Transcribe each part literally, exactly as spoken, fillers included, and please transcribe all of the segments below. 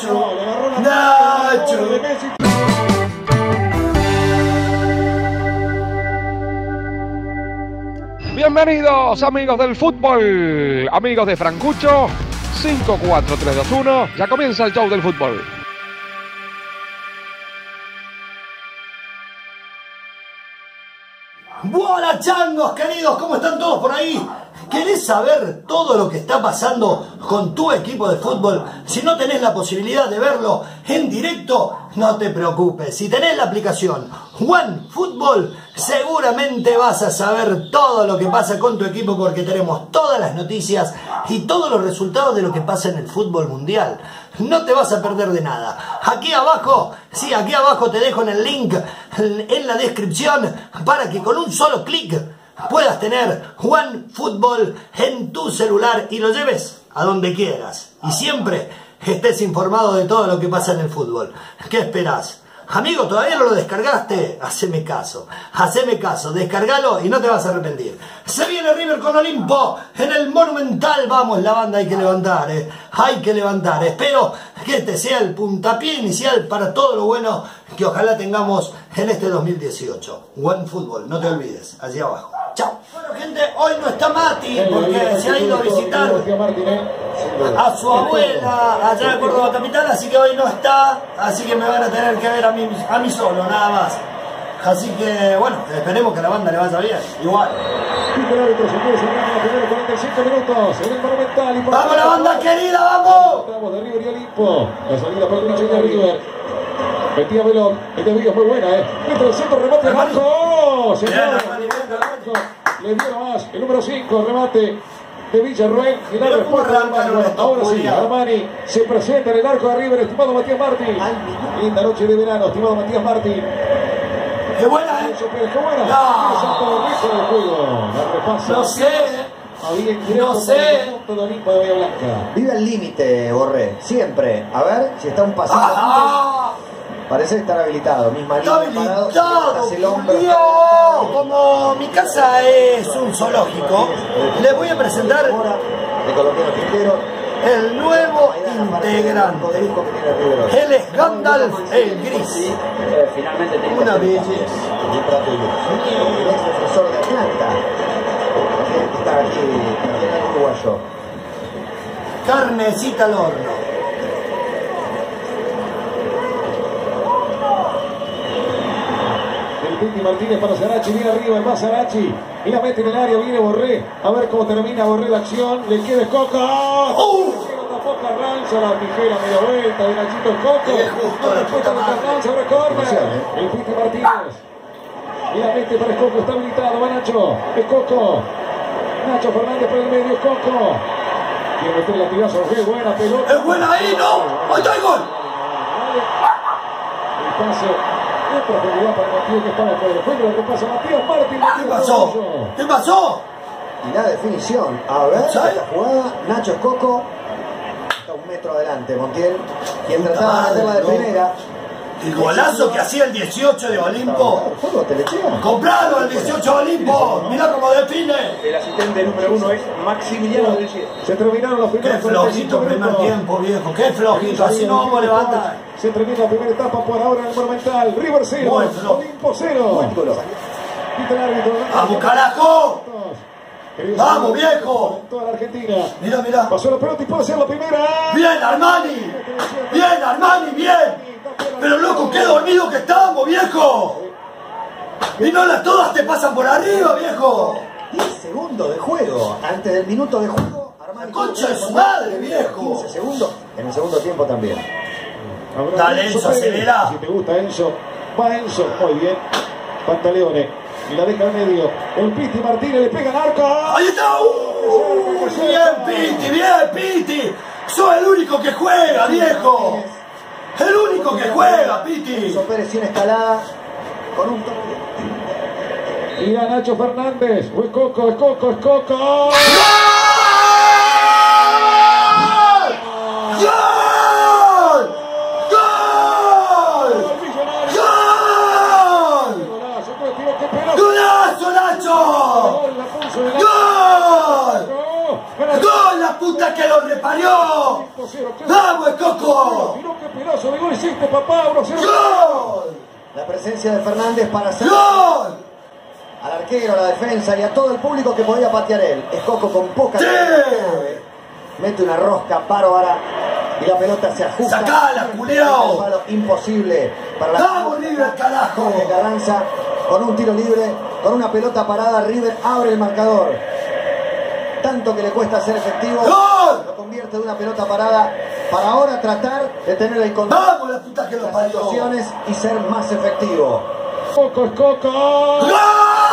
Nacho. Nacho. Bienvenidos amigos del fútbol, amigos de Francucho. Cinco, cuatro, tres, dos, uno. Ya comienza el show del fútbol. Hola changos queridos, ¿cómo están todos por ahí? ¿Querés saber todo lo que está pasando con tu equipo de fútbol? Si no tenés la posibilidad de verlo en directo, no te preocupes. Si tenés la aplicación OneFootball, seguramente vas a saber todo lo que pasa con tu equipo porque tenemos todas las noticias y todos los resultados de lo que pasa en el fútbol mundial. No te vas a perder de nada. Aquí abajo, sí, aquí abajo te dejo en el link en la descripción para que con un solo clic puedas tener OneFootball en tu celular y lo lleves a donde quieras. Y siempre estés informado de todo lo que pasa en el fútbol. ¿Qué esperás? Amigo, ¿todavía no lo descargaste? Haceme caso, haceme caso, descargalo y no te vas a arrepentir. Se viene River con Olimpo en el Monumental. Vamos, la banda hay que levantar, eh. hay que levantar. Espero que este sea el puntapié inicial para todo lo bueno que ojalá tengamos en este dos mil dieciocho. OneFootball, no te olvides, allí abajo. Chao. Bueno, gente, hoy no está Mati porque se ha ido a visitar a su abuela allá en Córdoba Capital, así que hoy no está, así que me van a tener que ver a mí, a mí solo, nada más. Así que, bueno, esperemos que a la banda le vaya bien, igual. ¡Vamos la banda querida, vamos! Estamos de River y Olimpo, la salida por el de River. Metía Velón, esta es muy buena, eh. Dentro del centro, remate al arco. Se le dio más el número cinco, remate de Villarruel y la respuesta del Armani. Ahora sí, Armani se presenta en el arco de River, estimado Matías Martín. Linda noche de verano, estimado Matías Martín. ¡Qué buena, eh! ¡Qué buena! No, no sé. No sé. Vive al límite, Borré. Siempre. A ver si está un pasito. Ah, Parece estar habilitado. Misma está línea, habilitado. el hombro. Dios, como mi casa es un zoológico, les voy a presentar De colombiano Quintero. el nuevo integrante. Él es Gandalf el Gris. Una belleza. El ex defensor de Atlanta. Está aquí, el uruguayo. Carnecita al horno. El Piti Martínez para Sarachi, viene arriba el más Sarachi. Y la mete en el área, viene Borré. A ver cómo termina Borré la acción. Le queda Coca. ¡Oh! Tapó Carranza, la tijera media vuelta de Nachito Coco. No respuesta de Carranza, ahora corner. El Piti Martínez. Y la mete para Coco, está habilitado. Va Nacho. Es Coco. Nacho Fernández por el medio, Coco. Quiere meter la tirazo, qué buena pelota. Es buena ahí, ¿no? ¡Ahí está el gol! El pase de profundidad para Matías que estaba por el juego. Lo que pasa Matías Martín. ¿Qué pasó? ¿Qué pasó? Y la definición. A ver, esta jugada. Nacho Coco. Está un metro adelante, Montiel. Quien trataba de meterla de primera. El golazo que hacía el dieciocho de Olimpo. ¡Compralo el dieciocho de Olimpo! ¡Mirá cómo define! El asistente número uno es Maximiliano del Cielo. Se terminaron los primeros. ¡Qué flojito primer tiempo, viejo! ¡Qué flojito! Así no vamos a levantar. Se termina la primera etapa por ahora en el Monumental. River cero, Olimpo cero. Quita el árbitro. ¡Vamos, carajo! ¡Vamos, viejo! Toda la Argentina. Mira, mira. Pasó la pelota y puede ser la primera. ¡Bien, Armani! ¡Bien, Armani, bien! Pero loco, qué dormido que estamos, viejo. Y no las todas te pasan por arriba, viejo. diez segundos de juego. Antes del minuto de juego, Armani. ¡Concha de su madre, viejo! quince segundos. En el segundo tiempo también. Dale, Enzo, acelera. Si te gusta Enzo, va Enzo. Muy bien. Pantaleone. Y la deja al medio. El Piti Martínez le pega al arco. ¡Ahí está! ¡Uh! ¡Bien, Piti! ¡Bien, Piti! ¡Sos el único que juega, viejo! ¡El único que juega, Piti! Enzo Pérez tiene escalada con un toque. Y a Nacho Fernández. Es Coco, es Coco, es Coco. ¡Gol! ¡Gol! ¡Gol! ¡Gol! ¡Golazo, Nacho! ¡Gol! ¡Gol, la puta que lo reparió! ¡Vamos, Coco! Miró qué pedazo de gol hiciste, papá. uno cero. ¡Gol! La presencia de Fernández para hacer ¡Gol! al arquero, a la defensa y a todo el público que podía patear él. Es Coco con poca... ¡Sí! Mete una rosca bárbara y la pelota se ajusta. ¡Sacala, culiao! Imposible para la... ¡Vamos, River, carajo! Jorge Carranza con un tiro libre, con una pelota parada, River abre el marcador. Tanto que le cuesta ser efectivo, ¡Gol! lo convierte de una pelota parada para ahora tratar de tener el control ¡Vamos, la puta que de lo las parió! situaciones y ser más efectivo. Coco es Coco. ¡Gol! ¡Gol!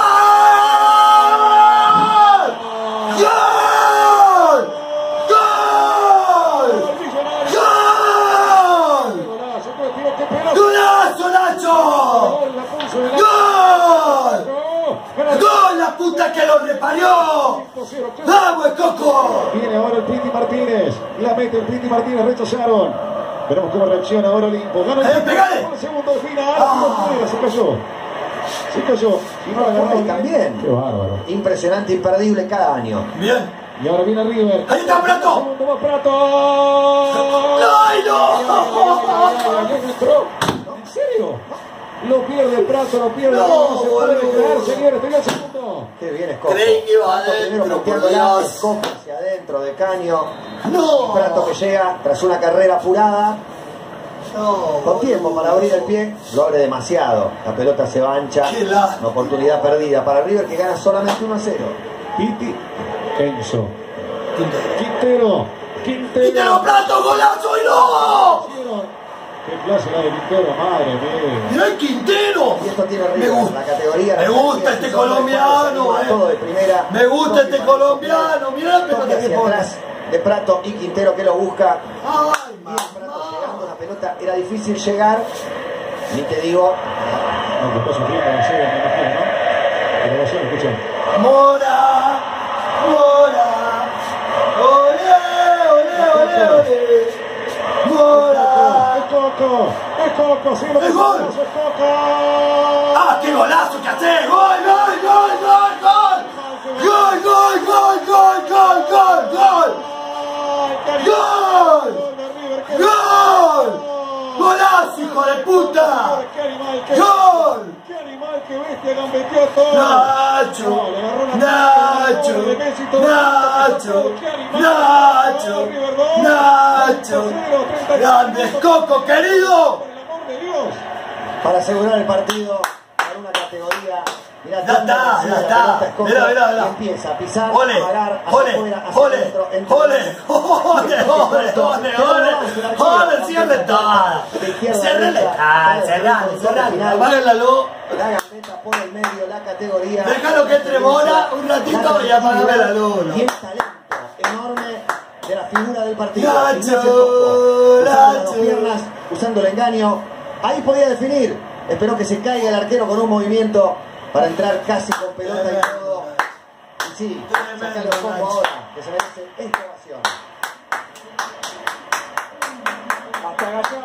¡Golazo, Nacho! ¡Gol! ¡Gol, la puta que lo reparió! ¡Vamos, Coco! Viene ahora el Piti Martínez. La mete el Piti Martínez, rechazaron. Veremos cómo reacciona ahora Olimpo. Ganó el ¡Eh, pegale! segundo de final. Ah. Se cayó. Se cayó. Y no la ganó También. Qué bárbaro. Impresionante, imperdible cada año. Bien. Y ahora viene River. ¡Ahí está Prato! Segundo va Prato. ¡Ay, no! ¿En serio? Lo pierde Prato, lo pierde. No, No se puede boludo. creer, señores. Tenía el segundo. Qué bien es Coco. Creí que iba Prato adentro, primero por bloqueándola, Dios. Coco hacia adentro de Caño. ¡No! Prato que llega tras una carrera apurada. No, Con tiempo para abrir el pie, lo abre demasiado. La pelota se va ancha. Qué lástima. Una oportunidad perdida para River que gana solamente uno a cero. Piti, Enzo. Quintero. Quintero. ¡Quintero, Prato, golazo y no! Qué clase la de Quintero, madre mía. ¡Mirá el Quintero! Y esto tiene Me River, gusta. la categoría. Me la gusta categoría, este si son colombiano, mejores, eh. todo de primera. Me gusta este Toque colombiano, mirá la pelota toque que hacia pone. atrás de Prato y Quintero que lo busca. ¡Ay, Bien, Prato llegando, mamá! la pelota era difícil llegar. Ni te digo, No, que está sufriendo la serie, me imagino, ¿no? Pero vos escuchen. ¡Mora! ¡Mora! ¡Olé, olé, olé, olé! ¡Mora! Es Coco, es Coco, sí, lo que ¡Es gol! es Coco. ¡Ah, qué golazo que hace! ¡Gol, gol, gol, gol, gol! ¡Gol, gol, gol, gol, gol, gol, gol! ¡Gol! ¡Gol! ¡Golazo, hijo de puta! ¡Qué animal, qué ¡Gol! ¡Qué animal, qué bestia! ¡Gambeteó todo! ¡Nacho! No, le agarró la ¡Nacho! mano, de Messi, todo. ¡Nacho! ¡Qué animal! ¡Nacho! River dos. ¡Nacho! ¡Grande Coco, querido! Por el amor de Dios. para asegurar el partido para una categoría. Mirá, Ya está, ya está. Mirá, mirá, mirá. Y empieza a pisar, ¡Ole! a pagar, hacia ¡Ole! afuera, hacia ¡Ole! adentro, entre- ¡Ole! ¡Ole! ¡Ole! ¡Ole! ¡Ole! ¡Ole! ¡Cierre toda! ¡Cerrele! ¡Ah! ¡Cerrale! ¡Cerrale! ¡Apaga la luz! La gambeta por el medio, la categoría. Déjalo que entre Mora un ratito y apagame la luz, ¿no? Y el talento enorme de la figura del partido. Nacho, Ignacio Coco, usando las dos Nacho. piernas, usando el engaño. Ahí podía definir. Esperó que se caiga el arquero con un movimiento para entrar casi con pelota y todo. Y sí, sacale un poco ahora, que se merece esta ovación. Hasta Gallardo.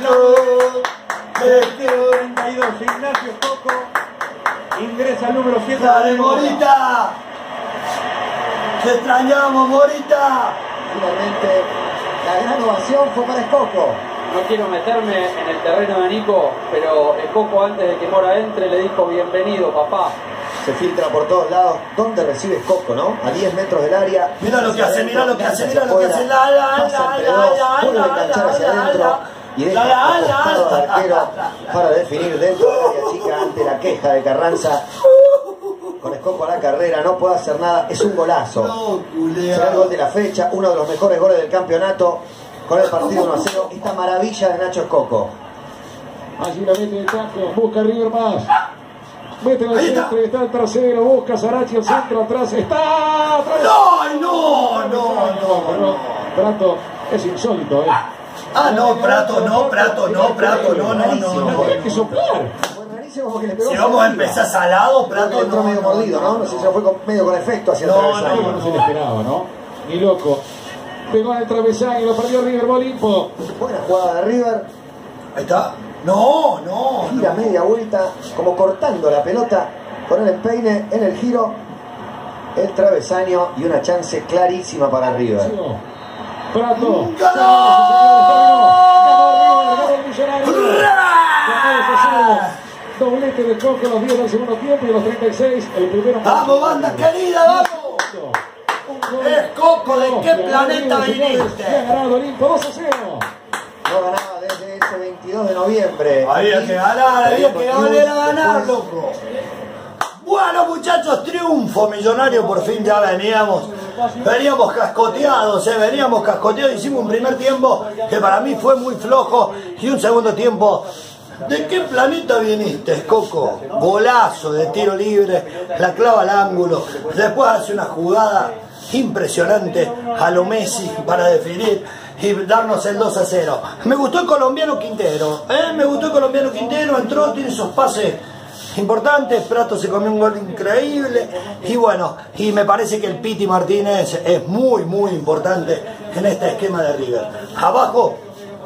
treinta y dos, Ignacio Coco ingresa al número siete. ¡Dale, Morita! ¡Te extrañamos, Morita! Finalmente, la gran ovación fue para Coco. No quiero meterme en el terreno de Nico, pero el Coco antes de que Mora entre le dijo bienvenido, papá. Se filtra por todos lados. ¿Dónde recibe Coco, no? A diez metros del área. Mira lo que Hacia hace, adentro, mira lo que hace, hacia mira lo que afuera, hace. La, la, pasa la, entre la, dos, la, vuelve a la, enganchar la, hacia la, adentro la, y la, deja la, la, acostado la, al arquero para definir dentro del área chica ante la queja de Carranza. Con Coco a la carrera, no puede hacer nada. Es un golazo. No, Será el gol de culea. la fecha, uno de los mejores goles del campeonato. Con el partido uno a cero. Esta maravilla de Nacho Coco. Allí la mete de taco, busca River más. Mete en el Ahí está. centro, está el trasero, busca Sarachi el centro, atrás, está atrás. ¡No, no, no, no, Pero no! Prato es insólito, ¿eh? Ah, no, Prato, no, Prato, no, Prato, no, no, no, No no. tiene que soplar. Fue rarísimo porque le pegó Si hacia vamos a arriba. empezar salado, Creo que Prato entró no. medio mordido, ¿no? No sé si se fue con- medio con efecto hacia el No, travesaño. No, no se le esperaba, ¿no? Ni loco. Pegó en el travesaño, lo perdió River Bolimpo. Buena jugada de River. Ahí está. No, no, Gira no. media vuelta, como cortando la pelota con el empeine en el giro. El travesaño y una chance clarísima para River. Prato. Doblete de Coco a los diez del segundo tiempo y a los treinta y seis el primero. ¡Vamos, banda querida, vamos! Es Coco, ¿de qué planeta viniste? Ha ganado Olimpo dos a cero. No ganaba desde ese veintidós de noviembre. Había que ganar, había que volver a ganar, loco. Bueno, muchachos, triunfo millonario, por fin ya veníamos. Veníamos cascoteados, eh, veníamos cascoteados. Hicimos un primer tiempo que para mí fue muy flojo y un segundo tiempo. ¿De qué planeta viniste, Coco? Golazo de tiro libre, la clava al ángulo. Después hace una jugada impresionante a lo Messi para definir y darnos el dos a cero. Me gustó el colombiano Quintero, ¿eh? Me gustó el colombiano Quintero, entró, tiene esos pases importantes, Prato se comió un gol increíble y bueno, y me parece que el Piti Martínez es muy muy importante en este esquema de River. Abajo,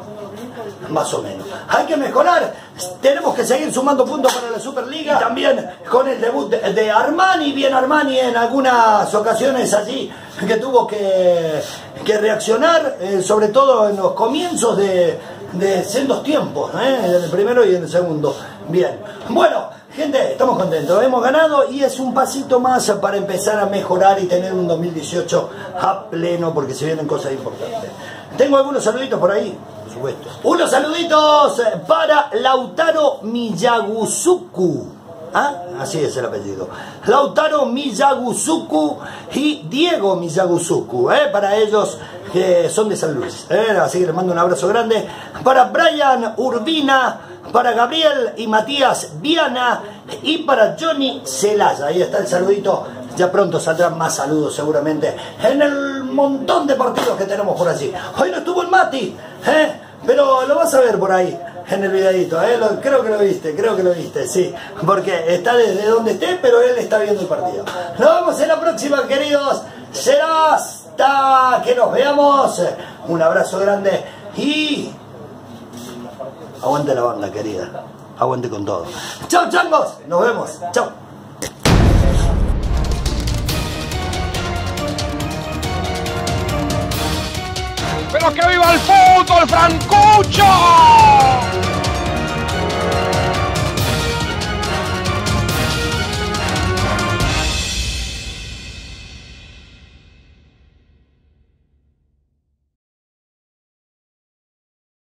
más o menos. Hay que mejorar, tenemos que seguir sumando puntos para la Superliga. Y también con el debut de, de Armani, bien Armani en algunas ocasiones allí que tuvo que, que reaccionar, eh, sobre todo en los comienzos de, de sendos tiempos, eh, en el primero y en el segundo. Bien, bueno, gente, estamos contentos, hemos ganado y es un pasito más para empezar a mejorar y tener un dos mil dieciocho a pleno porque se vienen cosas importantes. Tengo algunos saluditos por ahí. Unos saluditos para Lautaro Miyaguzuku. ¿Ah? Así es el apellido. Lautaro Miyaguzuku y Diego Miyaguzuku. ¿eh? Para ellos que son de San Luis. ¿eh? Así que les mando un abrazo grande. Para Brian Urbina, para Gabriel y Matías Viana y para Johnny Celaya. Ahí está el saludito. Ya pronto saldrán más saludos seguramente en el montón de partidos que tenemos por allí. Hoy no estuvo el Mati, ¿eh? Pero lo vas a ver por ahí en el videito, ¿eh? Lo, creo que lo viste, creo que lo viste, sí. Porque está desde donde esté, pero él está viendo el partido. Nos vemos en la próxima, queridos. Será hasta que nos veamos. Un abrazo grande y aguante la banda, querida. Aguante con todo. Chau, changos. Nos vemos. Chau. ¡Pero que viva el fútbol, Francucho!